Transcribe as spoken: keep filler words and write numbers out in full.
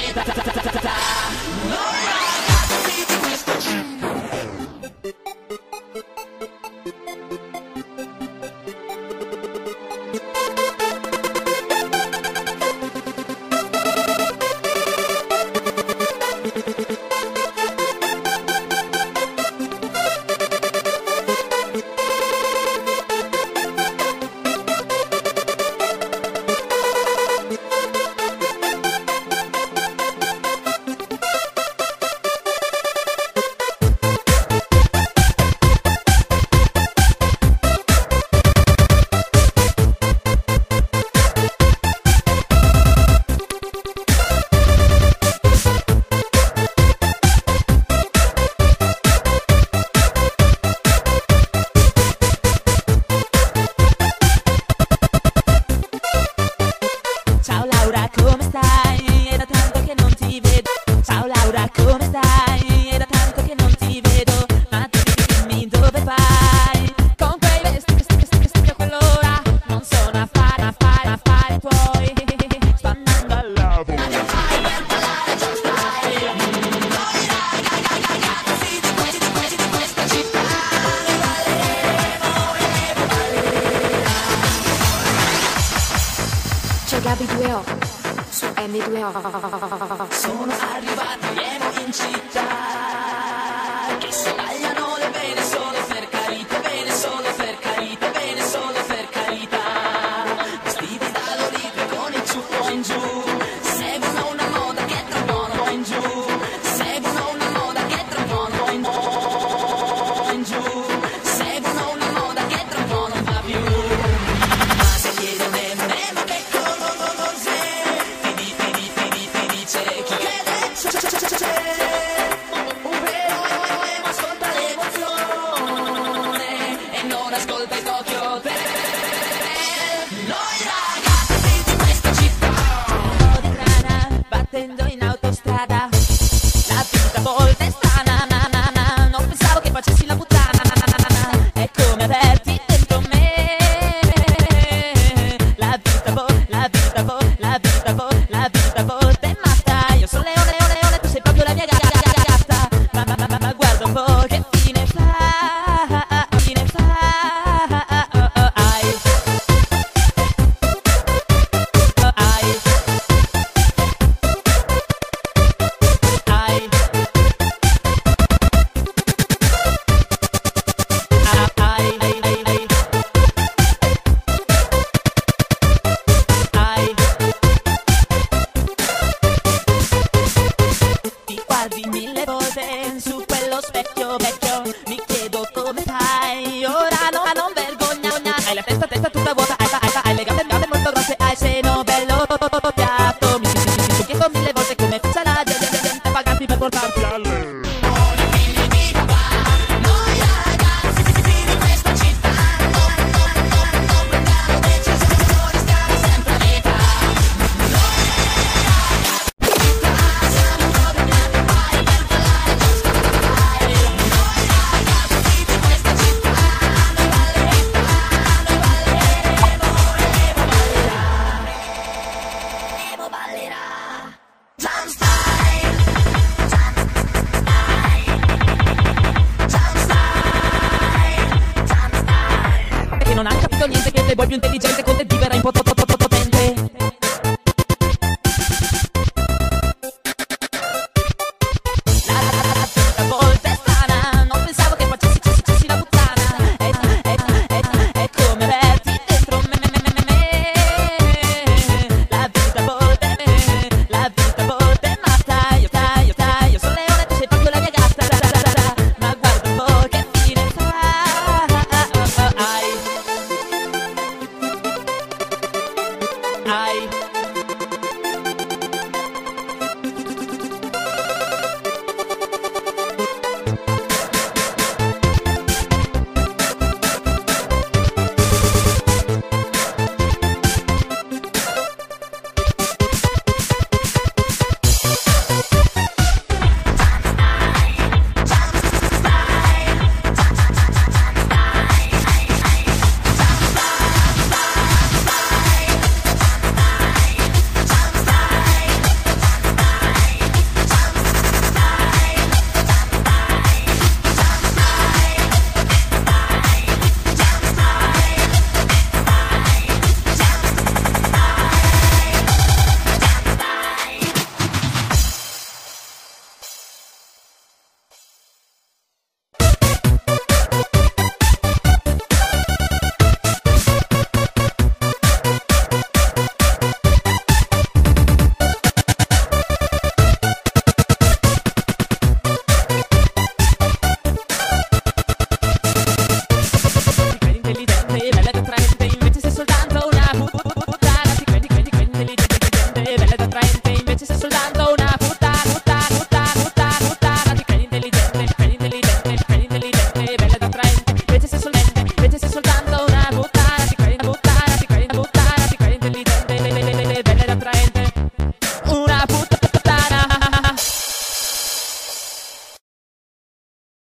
Gabi due O su M due O. Sono arrivati Emo in città, che sbagliano le pene solo per carità, bene solo per carità, bene solo per carità. Vestiti da Lolita con il ciuffo in giù, seguono una moda che tra buono poi in giù, seguono una moda che tra buono poi in giù, seguono una moda che tra buono non va più. Ma se chiedono Emo, che un vero emo ascolta l'emozione e non ascolta il Tokyo tre. Noi ragazzi di questa città, un po' di grana battendo in autostrada, la vita a volte è strana, na, na, na. Non pensavo che facessi la puttana, na, na, na, na. È come averti dentro me. La vita vo, la vita vo, la vita vo, la vita volte è matta. Io sono leone, leone, leone, tu sei proprio la mia gatta. Ma, ma, ma, ma, ma guarda un po' che fine fa, fine fa. Oh, oh, ai. Oh, ai. Ai. Ah, ai, ai, ai, ai. Ai. Ti guardi mille volte su quello specchio vecchio, mi chiedo come fai, ora no, non vergogna, hai la testa, testa tutta vuota, hai, hai, hai le gambe, gambe molto grosse, hai il seno bello piatto, mi, mi, mi, mi, mi chiedo mille volte come faccia la gente a pagarti per portarti a lei. noi ragazzi di questa città, non, non, non, non prendiamo decisioni, stiamo sempre a metà. Noi ragazzi siamo rovinati, vai per ballare just style. Noi ragazzi di questa città, noi balleremo, noi balleremo, Emo ballerà, Emo ballerà. Jump style, jump style, jump style. Che non ha capito niente, che playboy più intelligente con te vivere in potente. La vita a volte è strana, non pensavo che facessi, facessi la puttana. È, è, è, è come averti dentro me, me, me, me, me. La vita a volte, la vita a volte è matta. Io, io, io, io sono leone, tu sei proprio la mia gatta. Ma guarda un po' che fine fa. Oh, oh, ai. Ai.